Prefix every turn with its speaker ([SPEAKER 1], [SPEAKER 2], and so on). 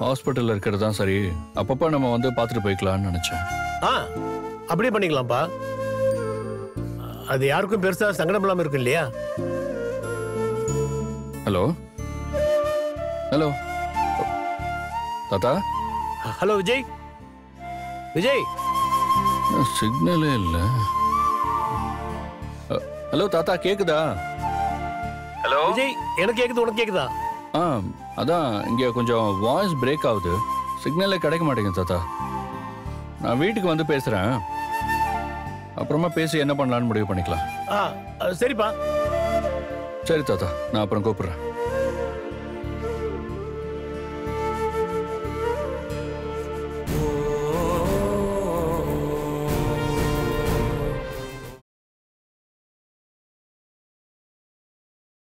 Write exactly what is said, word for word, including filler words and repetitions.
[SPEAKER 1] ஹாஸ்பிட்டல்ல இருக்கிறது தான் சரி. அப்பப்போ நம்ம வந்து பார்த்துட்டு போய்க்கலாம்னு நினைச்சேன்.
[SPEAKER 2] ஆ அப்படியே பண்ணிக்கலாம்ப்பா. அது யாருக்கும் பெருசா சங்கடம் இல்லாம இருக்கும் இல்லையா?
[SPEAKER 1] ஹலோ ஹலோ தாத்தா.
[SPEAKER 2] ஹலோ விஜய். விஜய்
[SPEAKER 1] சிக்னலே இல்ல. ஹலோ தாத்தா, கேக்குதா? ஹலோ
[SPEAKER 2] விஜய், எனக்கு கேக்குது, உனக்கு கேக்குதா?
[SPEAKER 1] ஆ அதான் இங்க கொஞ்சம் வாய்ஸ் பிரேக் ஆகுது. சிக்னலே கிடைக்க மாட்டேங்குது தாத்தா. நான் வீட்டுக்கு வந்து பேசுறேன். அப்புறமா பேசி என்ன பண்ணலாம்னு முடிவு பண்ணிக்கலாம்.
[SPEAKER 2] ஆ சரிப்பா.
[SPEAKER 1] சரி தாத்தா, நான் அப்புறம் கூப்பிடுறேன்.